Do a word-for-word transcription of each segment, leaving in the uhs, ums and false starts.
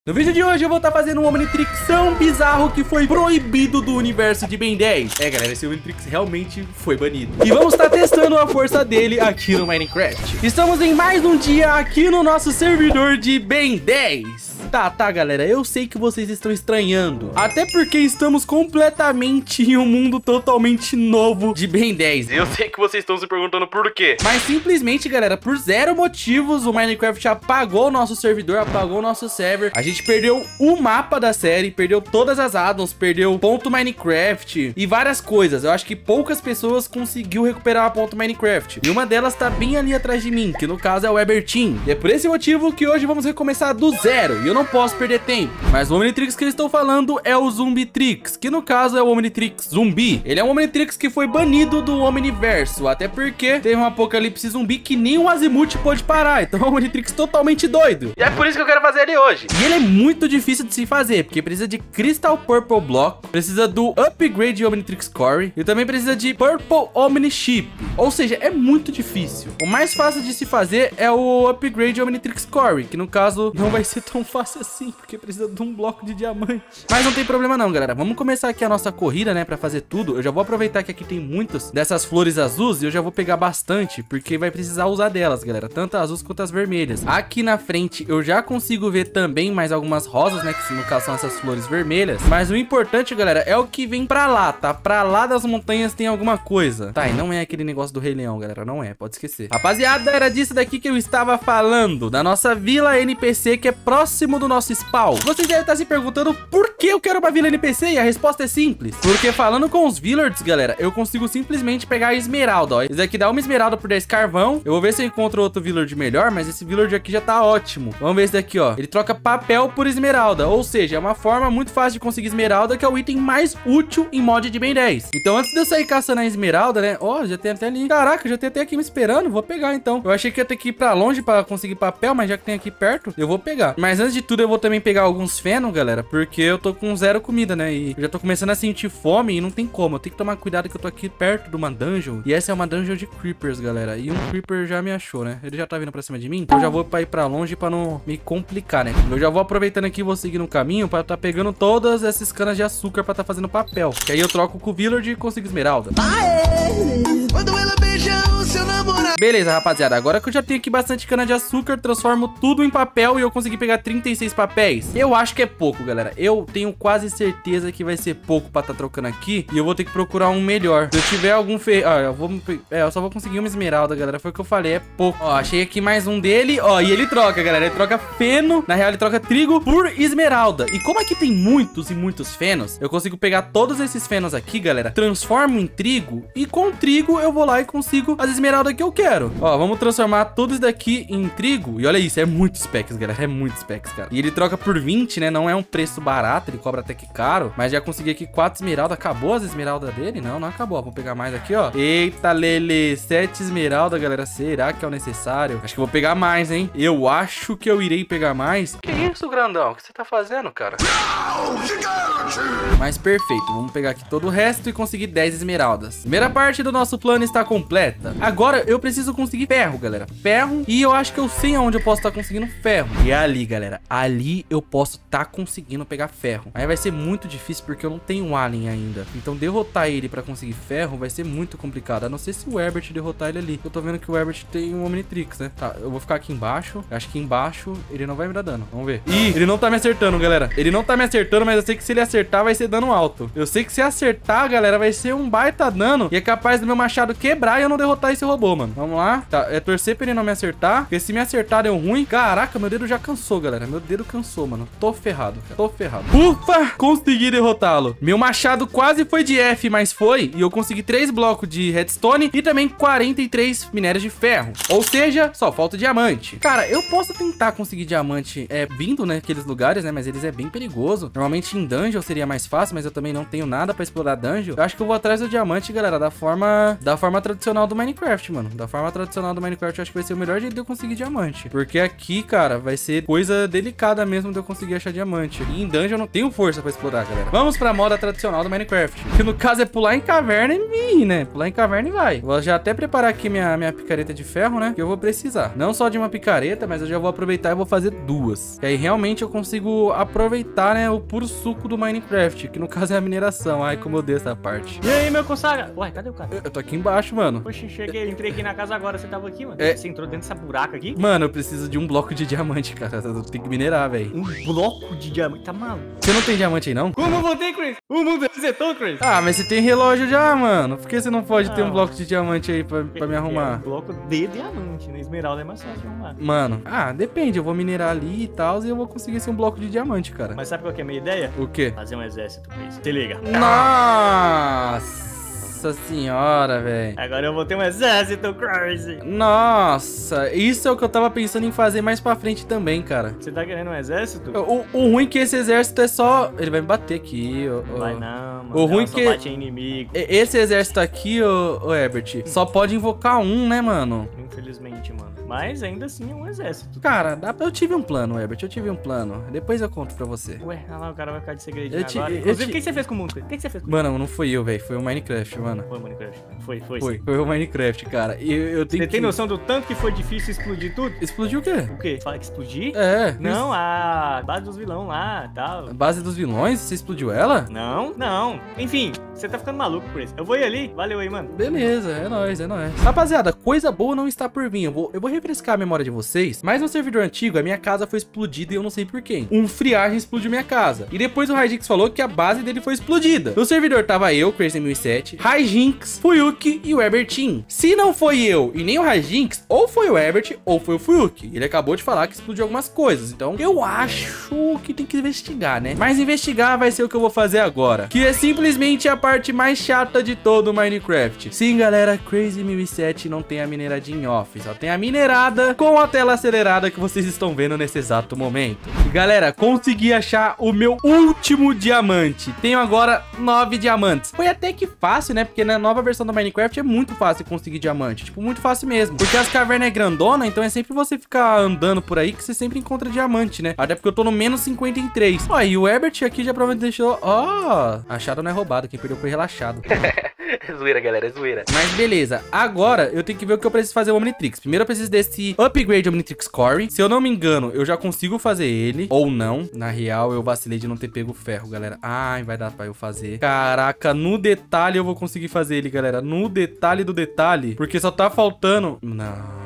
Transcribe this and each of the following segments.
No vídeo de hoje eu vou estar fazendo um Omnitrix tão bizarro que foi proibido do universo de Ben dez. É galera, esse Omnitrix realmente foi banido. E vamos estar testando a força dele aqui no Minecraft. Estamos em mais um dia aqui no nosso servidor de Ben dez. Tá, tá galera, eu sei que vocês estão estranhando, até porque estamos completamente em um mundo totalmente novo de Ben dez. Eu sei que vocês estão se perguntando por quê, mas simplesmente galera, por zero motivos o Minecraft apagou o nosso servidor, apagou o nosso server. A gente perdeu o mapa da série, perdeu todas as addons, perdeu ponto Minecraft e várias coisas. Eu acho que poucas pessoas conseguiu recuperar a ponto Minecraft, e uma delas tá bem ali atrás de mim, que no caso é o Ebertin. E é por esse motivo que hoje vamos recomeçar do zero, e eu não posso perder tempo. Mas o Omnitrix que eu estou falando é o Zumbitrix, que no caso é o Omnitrix Zumbi. Ele é um Omnitrix que foi banido do Omniverso, até porque teve um apocalipse zumbi que nem o Azimuth pôde parar. Então é um Omnitrix totalmente doido, e é por isso que eu quero fazer ele hoje. E ele é muito difícil de se fazer, porque precisa de Crystal Purple Block, precisa do Upgrade Omnitrix Core e também precisa de Purple Omni Chip. Ou seja, é muito difícil. O mais fácil de se fazer é o Upgrade Omnitrix Core, que no caso não vai ser tão fácil assim, porque precisa de um bloco de diamante. Mas não tem problema não, galera. Vamos começar aqui a nossa corrida, né, pra fazer tudo. Eu já vou aproveitar que aqui tem muitas dessas flores azuis e eu já vou pegar bastante, porque vai precisar usar delas, galera, tanto as azuis quanto as vermelhas. Aqui na frente eu já consigo ver também mais algumas rosas, né, que no caso são essas flores vermelhas. Mas o importante, galera, é o que vem pra lá, tá? Pra lá das montanhas tem alguma coisa. Tá, e não é aquele negócio do Rei Leão, galera, não é, pode esquecer. Rapaziada, era disso daqui que eu estava falando, da nossa vila N P C que é próximo do nosso spawn. Vocês devem estar se perguntando por que eu quero uma vila N P C, e a resposta é simples. Porque falando com os villagers, galera, eu consigo simplesmente pegar a esmeralda, ó. Esse aqui dá uma esmeralda por dez carvão. Eu vou ver se eu encontro outro villager melhor, mas esse villager aqui já tá ótimo. Vamos ver esse daqui, ó. Ele troca papel por esmeralda, ou seja, é uma forma muito fácil de conseguir esmeralda, que é o item mais útil em mod de Ben dez. Então antes de eu sair caçando a esmeralda, né, ó, já tem até ali. Caraca, já tem até aqui me esperando, vou pegar então. Eu achei que ia ter que ir pra longe pra conseguir papel, mas já que tem aqui perto, eu vou pegar. Mas antes de tudo eu vou também pegar alguns feno, galera, porque eu tô com zero comida, né, e eu já tô começando a sentir fome e não tem como. Eu tenho que tomar cuidado que eu tô aqui perto de uma dungeon, e essa é uma dungeon de creepers, galera, e um creeper já me achou, né, ele já tá vindo pra cima de mim. Eu já vou pra ir pra longe pra não me complicar, né. Eu já vou aproveitando aqui e vou seguir no caminho pra tá pegando todas essas canas de açúcar pra tá fazendo papel, que aí eu troco com o villager e consigo esmeralda. Quando ela beija o seu namorado. Beleza, rapaziada, agora que eu já tenho aqui bastante cana de açúcar, transformo tudo em papel e eu consegui pegar trinta e seis papéis. Eu acho que é pouco, galera. Eu tenho quase certeza que vai ser pouco pra tá trocando aqui, e eu vou ter que procurar um melhor. Se eu tiver algum fe... Ah, eu vou... É, eu só vou conseguir uma esmeralda, galera. Foi o que eu falei, é pouco. Ó, achei aqui mais um dele, ó, e ele troca, galera. Ele troca feno. Na real, ele troca trigo por esmeralda. E como aqui tem muitos e muitos fenos, eu consigo pegar todos esses fenos aqui, galera, transformo em trigo, e com o trigo eu vou lá e consigo as esmeraldas que eu quero. Ó, vamos transformar tudo isso daqui em trigo. E olha isso, é muito specs, galera. É muito specs, cara. E ele troca por vinte, né? Não é um preço barato, ele cobra até que caro. Mas já consegui aqui quatro esmeraldas. Acabou as esmeraldas dele? Não, não acabou. Vou pegar mais aqui, ó. Eita, lele. sete esmeraldas, galera. Será que é o necessário? Acho que eu vou pegar mais, hein? Eu acho que eu irei pegar mais. Que isso, grandão? O que você tá fazendo, cara? Mas perfeito. Vamos pegar aqui todo o resto e conseguir dez esmeraldas. Primeira parte do nosso plano está completa. Agora eu preciso conseguir ferro, galera. Ferro. E eu acho que eu sei aonde eu posso estar conseguindo ferro. E é ali, galera. Ali eu posso estar conseguindo pegar ferro. Aí vai ser muito difícil porque eu não tenho um alien ainda. Então derrotar ele pra conseguir ferro vai ser muito complicado. A não ser se o Herbert derrotar ele ali. Eu tô vendo que o Herbert tem um Omnitrix, né? Tá, eu vou ficar aqui embaixo. Eu acho que embaixo ele não vai me dar dano. Vamos ver. Ih, ele não tá me acertando, galera. Ele não tá me acertando, mas eu sei que se ele acertar vai ser dano alto. Eu sei que se acertar, galera, vai ser um baita dano. E é capaz do meu machado quebrar e eu não derrotar esse robô, mano. Vamos lá. Tá, é torcer pra ele não me acertar. Porque se me acertar deu ruim. Caraca, meu dedo já cansou, galera. Meu dedo cansou, mano. Tô ferrado, cara. Tô ferrado. Ufa! Consegui derrotá-lo. Meu machado quase foi de F, mas foi. E eu consegui três blocos de redstone e também quarenta e três minérios de ferro. Ou seja, só falta diamante. Cara, eu posso tentar conseguir diamante é, vindo, né, aqueles lugares, né? Mas eles é bem perigoso. Normalmente em dungeon seria mais fácil, mas eu também não tenho nada pra explorar dungeon. Eu acho que eu vou atrás do diamante, galera, da forma da forma tradicional do Minecraft, mano. Da forma tradicional do Minecraft, eu acho que vai ser o melhor jeito de eu conseguir diamante. Porque aqui, cara, vai ser coisa delicada. complicada mesmo de eu conseguir achar diamante. E em dungeon eu não tenho força pra explorar, galera. Vamos pra moda tradicional do Minecraft, que no caso é pular em caverna e vir, né? Pular em caverna e vai. Vou já até preparar aqui minha, minha picareta de ferro, né? Que eu vou precisar. Não só de uma picareta, mas eu já vou aproveitar e vou fazer duas. E aí realmente eu consigo aproveitar, né, o puro suco do Minecraft, que no caso é a mineração. Ai, como eu odeio essa parte. E aí, meu consagra? Ué, cadê o cara? Eu, eu tô aqui embaixo, mano. Poxa, cheguei, entrei aqui na casa agora. Você tava aqui, mano? É. Você entrou dentro dessa buraca aqui? Mano, eu preciso de um bloco de diamante, cara. Eu tenho que minerar, velho. Um bloco de diamante. Tá maluco? Você não tem diamante aí, não? Como eu voltei, Chris? O mundo resetou, Chris. Ah, mas você tem relógio já, mano. Por que você não pode Ah, ter um bloco de diamante aí pra, pra me arrumar? É um bloco de diamante, né? Esmeralda é mais fácil de arrumar. Mano, ah, depende. Eu vou minerar ali e tal, e eu vou conseguir ser um bloco de diamante, cara. Mas sabe qual que é a minha ideia? O quê? Fazer um exército, Chris. Se liga. Nossa senhora, velho. Agora eu vou ter um exército, Crazy. Nossa, isso é o que eu tava pensando em fazer mais pra frente também, cara. Você tá querendo um exército? O, o ruim é que esse exército é só... Ele vai me bater aqui, ó. Não vai não, mano. O ruim só que... bate em inimigo. Esse exército aqui, ô, ô Herbert, só pode invocar um, né, mano? Infelizmente, mano. Mas ainda assim é um exército. Cara, dá pra... eu tive um plano, Herbert, eu tive um plano. Depois eu conto pra você. Ué, olha lá, o cara vai ficar de segredinho Eu te- agora. eu Inclusive, te- o que você fez com o mundo? O que você fez com o Mano, não foi eu, velho. Foi o Minecraft, mano. Foi, Minecraft. Foi, foi. Foi, sim. foi o Minecraft, cara. E eu, eu tenho Você que... tem noção do tanto que foi difícil explodir tudo? Explodiu o quê? O quê? Fala que explodir? É. Não, a base dos vilões lá e tal. A base dos vilões? Você explodiu ela? Não, não. Enfim, você tá ficando maluco, Chris. Eu vou ir ali. Valeu aí, mano. Beleza, é nóis, é nóis. Rapaziada, coisa boa não está por vir. Eu vou, eu vou refrescar a memória de vocês. Mas no servidor antigo, a minha casa foi explodida e eu não sei por quem. Um friagem explodiu minha casa. E depois o Raijinx falou que a base dele foi explodida. No servidor tava eu, Crazy mil e sete, Raijinx, Fuyuki e o Herbertin. Se não foi eu e nem o Raijinx, ou foi o Herbert ou foi o Fuyuki. Ele acabou de falar que explodiu algumas coisas. Então eu acho que tem que investigar, né? Mas investigar vai ser o que eu vou fazer agora, que é simplesmente a parte mais chata de todo o Minecraft. Sim, galera, Crazy mil e sete não tem a mineradinha em off, só tem a minerada com a tela acelerada que vocês estão vendo nesse exato momento. E galera, consegui achar o meu último diamante. Tenho agora nove diamantes. Foi até que fácil, né? Porque na nova versão do Minecraft é muito fácil conseguir diamante. Tipo, muito fácil mesmo. Porque as cavernas é grandona, então é sempre você ficar andando por aí que você sempre encontra diamante, né? Até porque eu tô no menos cinquenta e três. Ó, e o Herbert aqui já provavelmente deixou... Ó, achado não é roubado. Quem perdeu foi relaxado. É zoeira, galera, é zoeira. Mas beleza, agora eu tenho que ver o que eu preciso fazer o Omnitrix. Primeiro eu preciso desse upgrade Omnitrix Core. Se eu não me engano, eu já consigo fazer ele, ou não. Na real, eu vacilei de não ter pego ferro, galera. Ai, vai dar pra eu fazer. Caraca, no detalhe eu vou conseguir fazer ele, galera. No detalhe do detalhe. Porque só tá faltando... Não...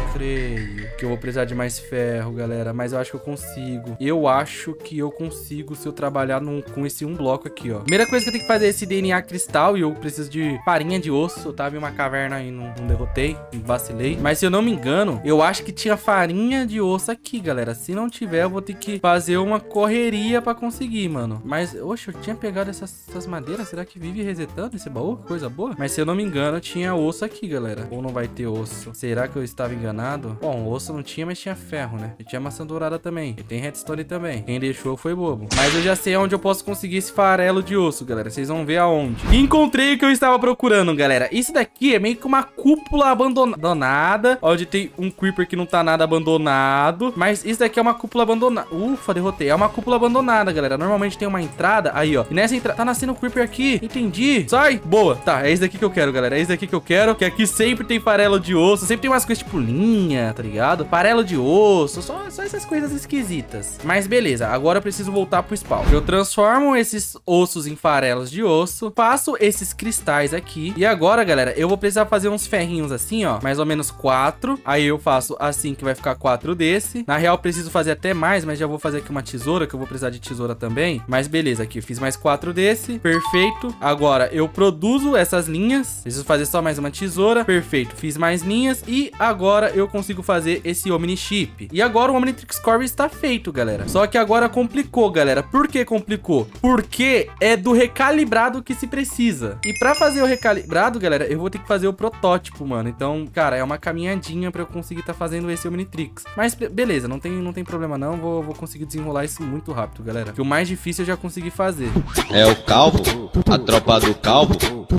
creio que eu vou precisar de mais ferro, galera, mas eu acho que eu consigo. Eu acho que eu consigo se eu trabalhar num, com esse um bloco aqui, ó. Primeira coisa que eu tenho que fazer é esse D N A cristal e eu preciso de farinha de osso. Eu tava em uma caverna e não, não derrotei, vacilei. Mas se eu não me engano, eu acho que tinha farinha de osso aqui, galera. Se não tiver, eu vou ter que fazer uma correria pra conseguir, mano. Mas, oxe, eu tinha pegado essas, essas madeiras. Será que vive resetando esse baú? Coisa boa. Mas se eu não me engano, tinha osso aqui, galera. Ou não vai ter osso? Será que eu estava enganado? Bom, osso não tinha, mas tinha ferro, né? E tinha maçã dourada também. E tem redstone também. Quem deixou foi bobo. Mas eu já sei onde eu posso conseguir esse farelo de osso, galera. Vocês vão ver aonde. Encontrei o que eu estava procurando, galera. Isso daqui é meio que uma cúpula abandonada. Onde tem um creeper que não tá nada abandonado. Mas isso daqui é uma cúpula abandonada. Ufa, derrotei. É uma cúpula abandonada, galera. Normalmente tem uma entrada. Aí, ó. E nessa entrada... Tá nascendo um creeper aqui. Entendi. Sai. Boa. Tá, é isso daqui que eu quero, galera. É isso daqui que eu quero. Que aqui sempre tem farelo de osso. Sempre tem umas coisas tipo linha, tá ligado? Farelo de osso. Só, só essas coisas esquisitas. Mas beleza. Agora eu preciso voltar pro spawn. Eu transformo esses ossos em farelos de osso. Faço esses cristais aqui. E agora, galera, eu vou precisar fazer uns ferrinhos assim, ó. Mais ou menos quatro. Aí eu faço assim que vai ficar quatro desse. Na real, eu preciso fazer até mais, mas já vou fazer aqui uma tesoura, que eu vou precisar de tesoura também. Mas beleza, aqui eu fiz mais quatro desse. Perfeito. Agora eu produzo essas linhas. Preciso fazer só mais uma tesoura. Perfeito. Fiz mais linhas. E agora eu consigo fazer esse Omni Chip. E agora o Omnitrix Core está feito, galera. Só que agora complicou, galera. Por que complicou? Porque é do recalibrado que se precisa. E pra fazer o recalibrado, galera, eu vou ter que fazer o protótipo, mano. Então, cara, é uma caminhadinha pra eu conseguir tá fazendo esse Omnitrix. Mas beleza, não tem, não tem problema não. Vou, vou conseguir desenrolar isso muito rápido, galera. Que o mais difícil eu já consegui fazer. É o calvo, a tropa do calvo.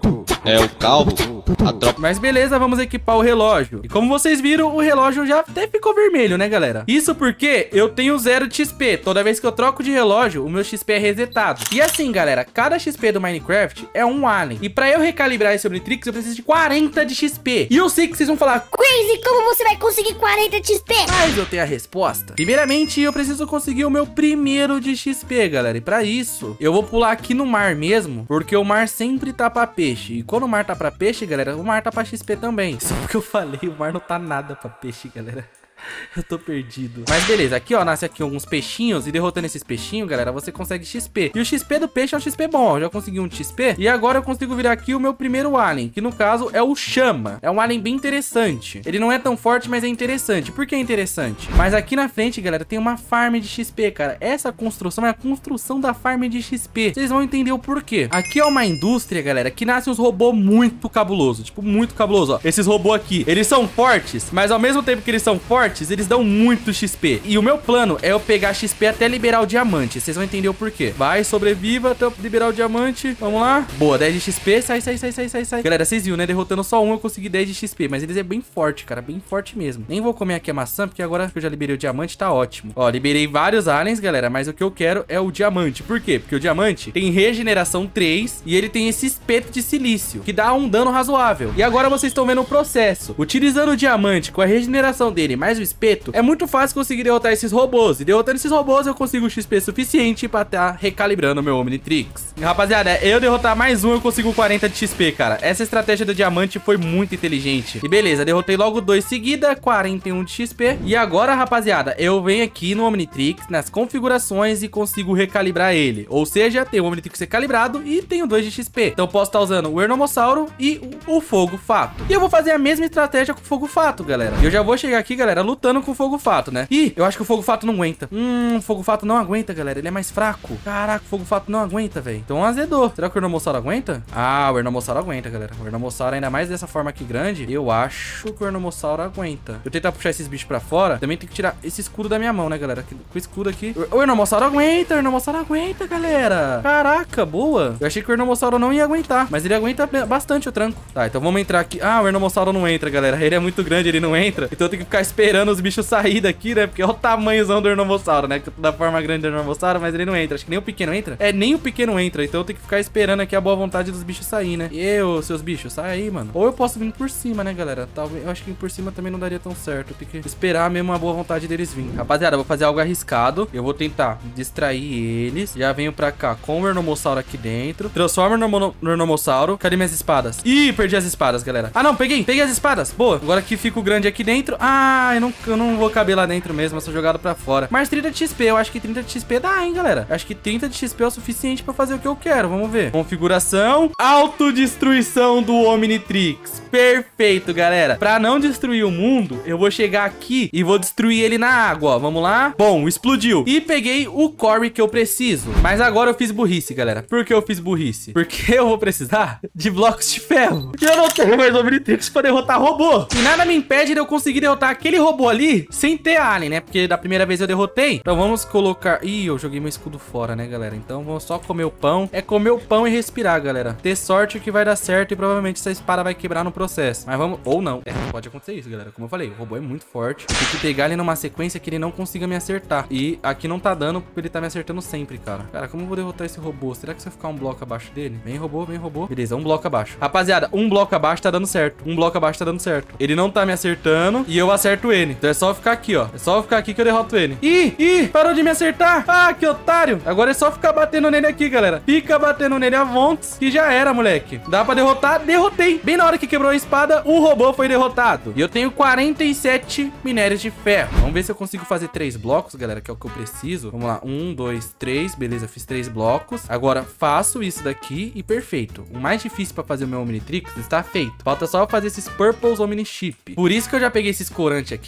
é, o carro, a tropa... Mas beleza, vamos equipar o relógio. E como vocês viram, o relógio já até ficou vermelho, né, galera? Isso porque eu tenho zero de X P. Toda vez que eu troco de relógio, o meu X P é resetado. E assim, galera, cada X P do Minecraft é um alien. E pra eu recalibrar esse Omnitrix, eu preciso de quarenta de X P. E eu sei que vocês vão falar, Crazy, como você vai conseguir quarenta de X P? mas eu tenho a resposta. Primeiramente, eu preciso conseguir o meu primeiro de X P, galera. E pra isso, eu vou pular aqui no mar mesmo, porque o mar sempre tá pra peixe. E quando o mar tá pra peixe, galera, o mar tá pra X P também. Só porque eu falei, o mar não tá nada pra peixe, galera. Eu tô perdido. Mas beleza, aqui ó, nasce aqui alguns peixinhos. E derrotando esses peixinhos, galera, você consegue X P. E o X P do peixe é um X P bom. Eu já consegui um X P. E agora eu consigo virar aqui o meu primeiro alien, que no caso é o Chama. É um alien bem interessante. Ele não é tão forte, mas é interessante. Por que é interessante? Mas aqui na frente, galera, tem uma farm de X P, cara. Essa construção é a construção da farm de X P. Vocês vão entender o porquê. Aqui é uma indústria, galera, que nasce uns robôs muito cabulosos. Tipo, muito cabuloso, ó. Esses robôs aqui, eles são fortes, mas ao mesmo tempo que eles são fortes, eles dão muito X P. E o meu plano é eu pegar X P até liberar o diamante. Vocês vão entender o porquê. Vai, sobreviva até eu liberar o diamante. Vamos lá. Boa, dez de X P. Sai, sai, sai, sai, sai, sai. Galera, vocês viram, né? Derrotando só um, eu consegui dez de X P. Mas eles é bem forte, cara. Bem forte mesmo. Nem vou comer aqui a maçã, porque agora que eu já liberei o diamante, tá ótimo. Ó, liberei vários aliens, galera. Mas o que eu quero é o diamante. Por quê? Porque o diamante tem regeneração três e ele tem esse espeto de silício, que dá um dano razoável. E agora vocês estão vendo o processo. Utilizando o diamante com a regeneração dele mais o espeto, é muito fácil conseguir derrotar esses robôs. E derrotando esses robôs, eu consigo X P suficiente pra estar tá recalibrando o meu Omnitrix. E, rapaziada, eu derrotar mais um, eu consigo quarenta de X P, cara. Essa estratégia do diamante foi muito inteligente. E beleza, derrotei logo dois seguida, quarenta e um de X P. E agora, rapaziada, eu venho aqui no Omnitrix, nas configurações e consigo recalibrar ele. Ou seja, tem o Omnitrix recalibrado e tenho dois de X P. Então posso estar tá usando o Ernomossauro e o, o Fogo Fato. E eu vou fazer a mesma estratégia com o Fogo Fato, galera. E eu já vou chegar aqui, galera, lutando com o Fogo Fato, né? Ih, eu acho que o Fogo Fato não aguenta. Hum, o Fogo Fato não aguenta, galera. Ele é mais fraco. Caraca, o Fogo Fato não aguenta, velho. Então azedou. Será que o Ernomossauro aguenta? Ah, o Ernomossauro aguenta, galera. O Ernomossauro, ainda mais dessa forma aqui grande, eu acho que o Ernomossauro aguenta. Eu tentar puxar esses bichos pra fora, também tem que tirar esse escudo da minha mão, né, galera? Com o escudo aqui. O Ernomossauro aguenta, o Ernomossauro aguenta, galera. Caraca, boa. Eu achei que o Ernomossauro não ia aguentar, mas ele aguenta bastante o tranco. Tá, então vamos entrar aqui. Ah, o Ernomossauro não entra, galera. Ele é muito grande, ele não entra. Então eu tenho que ficar esperando os bichos sair daqui, né? Porque é o tamanhozão do Ernomossauro, né? Da forma grande do Ernomossauro, mas ele não entra. Acho que nem o pequeno entra. É, nem o pequeno entra. Então eu tenho que ficar esperando aqui a boa vontade dos bichos sair, né? E eu, seus bichos, sai aí, mano. Ou eu posso vir por cima, né, galera? Talvez, eu acho que por cima também não daria tão certo. Eu tenho que esperar mesmo a boa vontade deles virem. Rapaziada, eu vou fazer algo arriscado. Eu vou tentar distrair eles. Já venho pra cá com o Ernomossauro aqui dentro. Transforma no, no Ernomossauro. Cadê minhas espadas? Ih, perdi as espadas, galera. Ah, não, peguei. Peguei as espadas. Boa. Agora que fica o grande aqui dentro. Ah, eu não, eu não vou caber lá dentro mesmo. Eu sou jogado pra fora. Mas trinta de X P. Eu acho que trinta de X P dá, hein, galera. Eu acho que trinta de X P é o suficiente pra fazer o que eu quero. Vamos ver. Configuração. Autodestruição do Omnitrix. Perfeito, galera. Pra não destruir o mundo, eu vou chegar aqui e vou destruir ele na água, ó. Vamos lá. Bom, explodiu. E peguei o core que eu preciso. Mas agora eu fiz burrice, galera. Por que eu fiz burrice? Porque eu vou precisar de blocos de ferro. E eu não tenho mais Omnitrix pra derrotar robô. E nada me impede de eu conseguir derrotar aquele robô ali sem ter alien, né? Porque da primeira vez eu derrotei. Então vamos colocar... Ih, eu joguei meu escudo fora, né, galera? Então vamos só comer o pão. É comer o pão e respirar, galera. Ter sorte que vai dar certo e provavelmente essa espada vai quebrar no processo. Mas vamos... Ou não. É, pode acontecer isso, galera. Como eu falei, o robô é muito forte. Eu tenho que pegar ele numa sequência que ele não consiga me acertar. E aqui não tá dando porque ele tá me acertando sempre, cara. Cara, como eu vou derrotar esse robô? Será que se eu ficar um bloco abaixo dele? Vem, robô, vem, robô. Beleza, um bloco abaixo. Rapaziada, um bloco abaixo tá dando certo. Um bloco abaixo tá dando certo. Ele não tá me acertando e eu acerto ele. Então é só ficar aqui, ó. É só ficar aqui que eu derroto ele. Ih, ih, parou de me acertar. Ah, que otário. Agora é só ficar batendo nele aqui, galera. Fica batendo nele a vontes que já era, moleque. Dá pra derrotar? Derrotei. Bem na hora que quebrou a espada, o robô foi derrotado. E eu tenho quarenta e sete minérios de ferro. Vamos ver se eu consigo fazer três blocos, galera, que é o que eu preciso. Vamos lá. Um, dois, três. Beleza, fiz três blocos. Agora faço isso daqui e perfeito. O mais difícil pra fazer o meu Omnitrix está feito. Falta só fazer esses Purples Omnichip. Por isso que eu já peguei esses corantes aqui,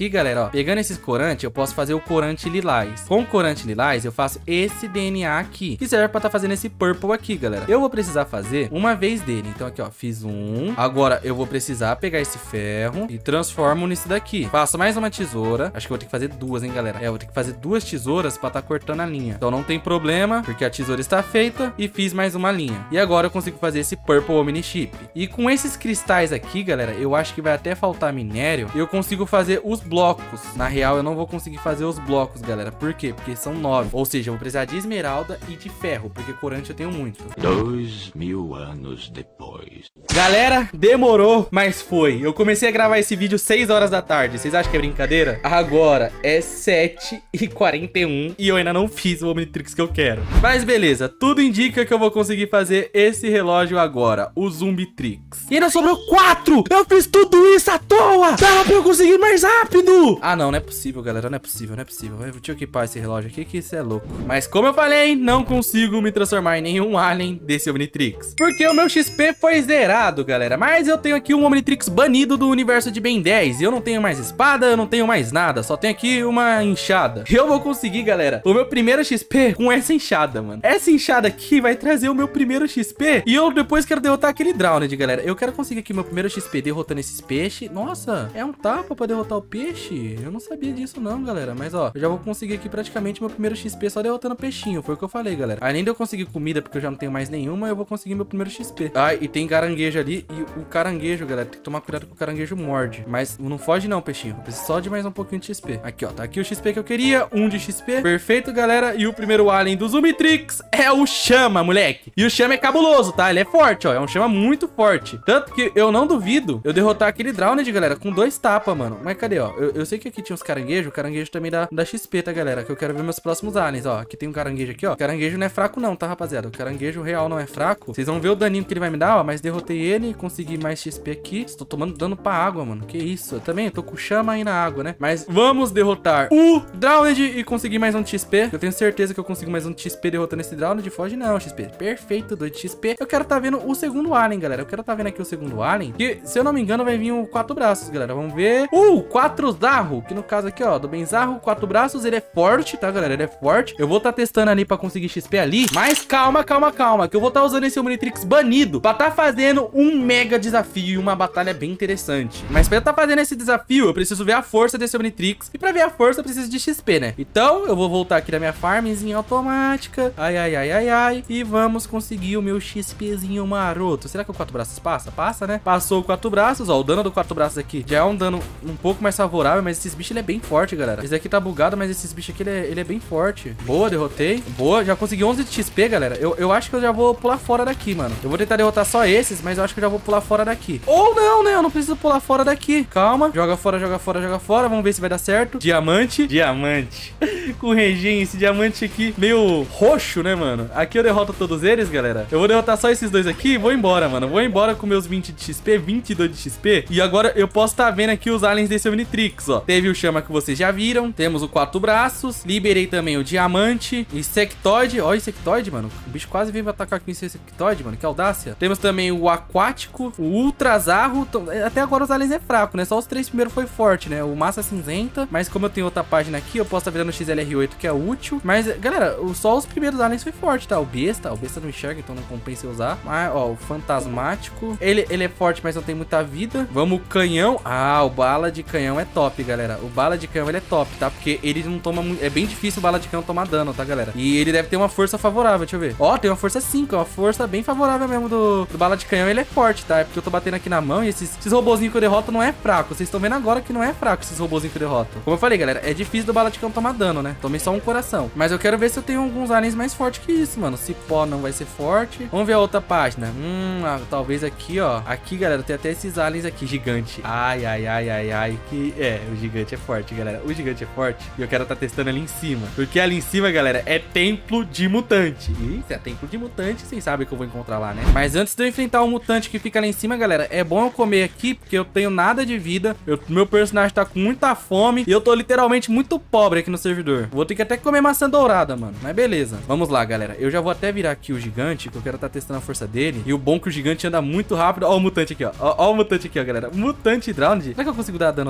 aqui, galera, ó, pegando esses corantes, eu posso fazer o corante lilás. Com o corante lilás, eu faço esse D N A aqui, que serve pra tá fazendo esse purple aqui, galera. Eu vou precisar fazer uma vez dele. Então aqui, ó, fiz um. Agora eu vou precisar pegar esse ferro e transformo nisso daqui. Faço mais uma tesoura. Acho que eu vou ter que fazer duas, hein, galera. É, eu vou ter que fazer duas tesouras pra tá cortando a linha. Então não tem problema, porque a tesoura está feita e fiz mais uma linha. E agora eu consigo fazer esse purple omni-chip. E com esses cristais aqui, galera, eu acho que vai até faltar minério. Eu consigo fazer os blocos. Na real, eu não vou conseguir fazer os blocos, galera. Por quê? Porque são nove. Ou seja, eu vou precisar de esmeralda e de ferro, porque corante eu tenho muito. Dois mil anos depois. Galera, demorou, mas foi. Eu comecei a gravar esse vídeo seis horas da tarde. Vocês acham que é brincadeira? Agora é sete e quarenta e um e eu ainda não fiz o Omnitrix que eu quero. Mas beleza, tudo indica que eu vou conseguir fazer esse relógio agora, o Zumbitrix. E ainda sobrou quatro! Eu fiz tudo isso à toa! Dava pra eu conseguir mais rápido! Ah não, não é possível, galera, não é possível, não é possível. Eu tinha que equipar esse relógio aqui, que isso é louco. Mas como eu falei, não consigo me transformar em nenhum alien desse Omnitrix, porque o meu X P foi zerado, galera. Mas eu tenho aqui um Omnitrix banido do universo de Ben dez. E eu não tenho mais espada, eu não tenho mais nada. Só tenho aqui uma enxada. Eu vou conseguir, galera, o meu primeiro X P com essa enxada, mano. Essa enxada aqui vai trazer o meu primeiro X P. E eu depois quero derrotar aquele Drowned, galera. Eu quero conseguir aqui meu primeiro X P derrotando esses peixes. Nossa, é um tapa pra derrotar o peixe? Eu não sabia disso não, galera. Mas ó, eu já vou conseguir aqui praticamente meu primeiro X P só derrotando o peixinho. Foi o que eu falei, galera. Além de eu conseguir comida, porque eu já não tenho mais nenhuma, eu vou conseguir meu primeiro X P. Ah, e tem caranguejo ali. E o caranguejo, galera, tem que tomar cuidado com o caranguejo morde. Mas não foge não, peixinho. Eu preciso só de mais um pouquinho de X P. Aqui, ó, tá aqui o X P que eu queria. Um de X P. Perfeito, galera. E o primeiro alien do Zumbitrix é o Chama, moleque. E o Chama é cabuloso, tá? Ele é forte, ó. É um Chama muito forte. Tanto que eu não duvido eu derrotar aquele Drowned, galera, com dois tapas, mano. Mas cadê, ó? Eu, eu sei que aqui tinha uns caranguejos. O caranguejo também dá, dá X P, tá, galera? Que eu quero ver meus próximos aliens, ó. Aqui tem um caranguejo aqui, ó. O caranguejo não é fraco não, tá, rapaziada? O caranguejo real não é fraco. Vocês vão ver o daninho que ele vai me dar, ó. Mas derrotei ele, consegui mais X P aqui. Estou tomando dano pra água, mano. Que isso? Eu também tô com Chama aí na água, né? Mas vamos derrotar o Drowned e conseguir mais um X P. Eu tenho certeza que eu consigo mais um X P derrotando esse Drowned. Foge não, X P. Perfeito, dois de X P. Eu quero tá vendo o segundo alien, galera. Eu quero tá vendo aqui o segundo alien. Que, se eu não me engano, vai vir o quatro braços, galera. Vamos ver. Uh, quatro Zarro. Que no caso aqui, ó, do Benzarro, quatro braços. Ele é forte, tá, galera? Ele é forte. Eu vou tá testando ali pra conseguir X P ali. Mas calma, calma, calma. Que eu vou tá usando esse Omnitrix banido pra tá fazendo um mega desafio e uma batalha bem interessante. Mas pra eu tá fazendo esse desafio, eu preciso ver a força desse Omnitrix. E pra ver a força, eu preciso de X P, né? Então, eu vou voltar aqui na minha farmzinha automática. Ai, ai, ai, ai, ai. E vamos conseguir o meu XPzinho maroto. Será que o quatro braços passa? Passa, né? Passou o quatro braços. Ó, o dano do quatro braços aqui já é um dano um pouco mais favorável. Mas esses bichos, ele é bem forte, galera. Esse aqui tá bugado, mas esses bichos aqui, ele é, ele é bem forte. Boa, derrotei. Boa, já consegui onze de X P, galera. Eu, eu acho que eu já vou pular fora daqui, mano. Eu vou tentar derrotar só esses, mas eu acho que eu já vou pular fora daqui. Ou não, né? Eu não preciso pular fora daqui. Calma. Joga fora, joga fora, joga fora. Vamos ver se vai dar certo. Diamante. Diamante. Com reginho. Esse diamante aqui meio roxo, né, mano? Aqui eu derroto todos eles, galera. Eu vou derrotar só esses dois aqui e vou embora, mano. Vou embora com meus vinte de X P, vinte e dois de X P. E agora eu posso estar vendo aqui os aliens desse Omnitrix, ó. Teve o Chama que vocês já viram. Temos o quatro braços. Liberei também o diamante. Insectoide. Ó, insectoide, mano. O bicho quase veio atacar aqui esse insectoide, mano. Que audácia. Temos também o aquático. O ultrazarro. Até agora os aliens é fraco, né? Só os três primeiros foi forte, né? O massa cinzenta. Mas como eu tenho outra página aqui, eu posso estar virando o X L R oito, que é útil. Mas, galera, só os primeiros aliens foi forte, tá? O besta. O besta não enxerga, então não compensa usar. Mas, ó, o fantasmático. Ele, ele é forte, mas não tem muita vida. Vamos, o canhão. Ah, o bala de canhão é top, galera. O bala de canhão, ele é top, tá? Porque ele não toma muito... É bem difícil o bala de canhão tomar dano, tá, galera? E ele deve ter uma força favorável, deixa eu ver. Ó, tem uma força cinco, é uma força bem favorável mesmo do, do bala de canhão. Ele é forte, tá? É porque eu tô batendo aqui na mão e esses, esses robozinhos que eu derroto não é fraco. Vocês estão vendo agora que não é fraco esses robozinhos que eu derroto. Como eu falei, galera, é difícil do bala de canhão tomar dano, né? Tomei só um coração. Mas eu quero ver se eu tenho alguns aliens mais fortes que isso, mano. Cipó não vai ser forte. Vamos ver a outra página. Hum, ah, talvez aqui, ó. Aqui, galera, tem até esses aliens aqui, gigante. Ai, ai, ai, ai, ai. Que é, o gigante é forte, galera. O gigante é forte. E eu quero estar tá testando ali em cima. Porque ali em cima, galera, é templo de mutante. E se é templo de mutante, vocês sabem que eu vou encontrar lá, né? Mas antes de eu enfrentar o mutante que fica lá em cima, galera, é bom eu comer aqui, porque eu tenho nada de vida. Eu, meu personagem tá com muita fome. E eu tô literalmente muito pobre aqui no servidor. Vou ter que até comer maçã dourada, mano. Mas beleza. Vamos lá, galera. Eu já vou até virar aqui o gigante, que eu quero estar tá testando a força dele. E o bom é que o gigante anda muito rápido. Ó o mutante aqui, ó. Ó, ó o mutante aqui, ó, galera. Mutante Drowned. Será que eu consigo dar dano nele? Ó,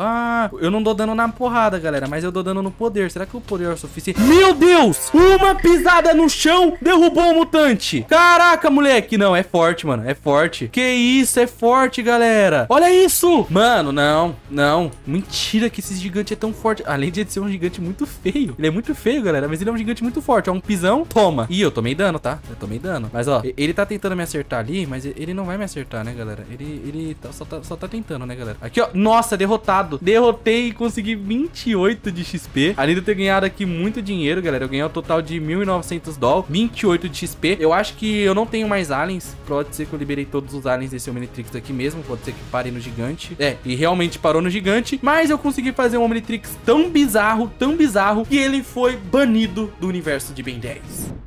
Ah, eu não dou dano na porrada, galera, mas eu dou dano no poder. Será que o poder é o suficiente? Meu Deus! Uma pisada no chão derrubou o mutante. Caraca, moleque. Não, é forte, mano. É forte. Que isso, é forte, galera. Olha isso. Mano, não, não. Mentira que esse gigante é tão forte. Além de ele ser um gigante muito feio. Ele é muito feio, galera, mas ele é um gigante muito forte. É um pisão, toma. Ih, eu tomei dano, tá? Eu tomei dano. Mas, ó, ele tá tentando me acertar ali, mas ele não vai me acertar, né, galera? Ele, ele tá, só, tá, só tá tentando, né, galera? Aqui, ó. Nossa, derrotado. Derrotei e consegui vinte e oito de X P. Além de eu ter ganhado aqui muito dinheiro, galera. Eu ganhei um total de mil e novecentos dólares. vinte e oito de X P. Eu acho que eu não tenho mais aliens. Pode ser que eu liberei todos os aliens desse Omnitrix aqui mesmo. Pode ser que pare no gigante. É, e realmente parou no gigante. Mas eu consegui fazer um Omnitrix tão bizarro, tão bizarro, que ele foi banido do universo de Ben dez.